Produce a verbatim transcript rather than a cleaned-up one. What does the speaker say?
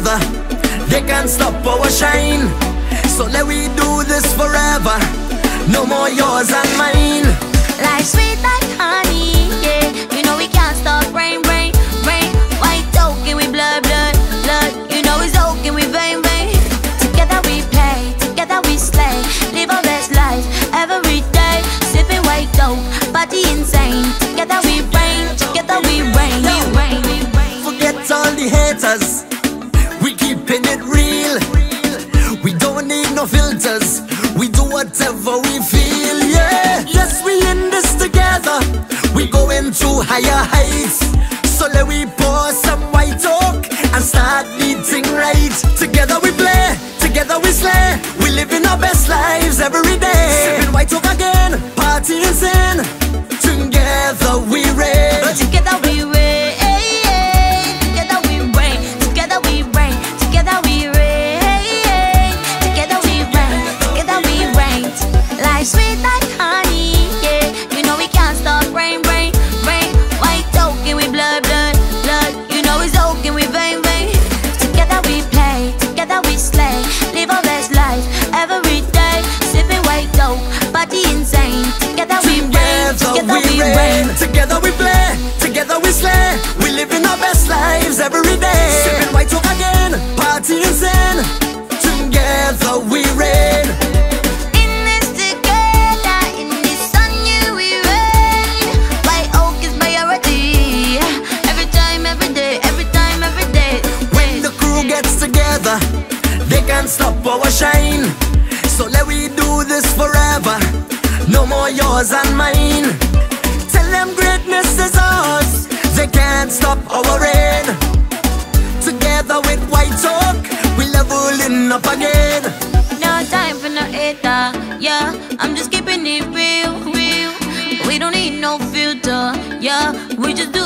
together, they can't stop our shine. So let we do this forever, no more yours and mine. Life sweet like honey, yeah. You know we can't stop rain, rain, rain. White token, we blood, blood, blood. You know it's okay, we vain, vain. Together we play, together we slay. Live our best life every day. Sipping white dope, party insane. Together we reign, together we reign, we reign, we reign. Forget all the haters, we keeping it real. We don't need no filters, we do whatever we feel, yeah. Yes, we in this together, we going to higher heights. So let we pour some white oak and start beating right. Together we play, together we slay. We living our best lives every day. Sipping white oak again, party insane. Together we reign. Together we reign. Together we reign. Together we reign. Together we reign. Together we reign. Together we reign. Life sweet like honey, yeah. You know we can't stop rain, rain, rain. White token, we blood, blood, blood. You know it's okay, we vain, vain. Together we play, together we slay. Live our best life every day. Sipping white dope, party insane. Together we reign, together we reign. Together we play, together we slay. We living our best lives every day. Sipping white oak again, party insane. Together we reign. In this together, in this sun, you we reign. White oak is priority. Every time, every day, every time, every day. When the crew gets together, they can't stop our shine. So let we do this forever, no more yours and mine. Tell them greatness is ours, they can't stop our reign. Together with white oak, we leveling up again. No time for no hater, yeah. I'm just keeping it real, real. We don't need no filter, yeah. We just do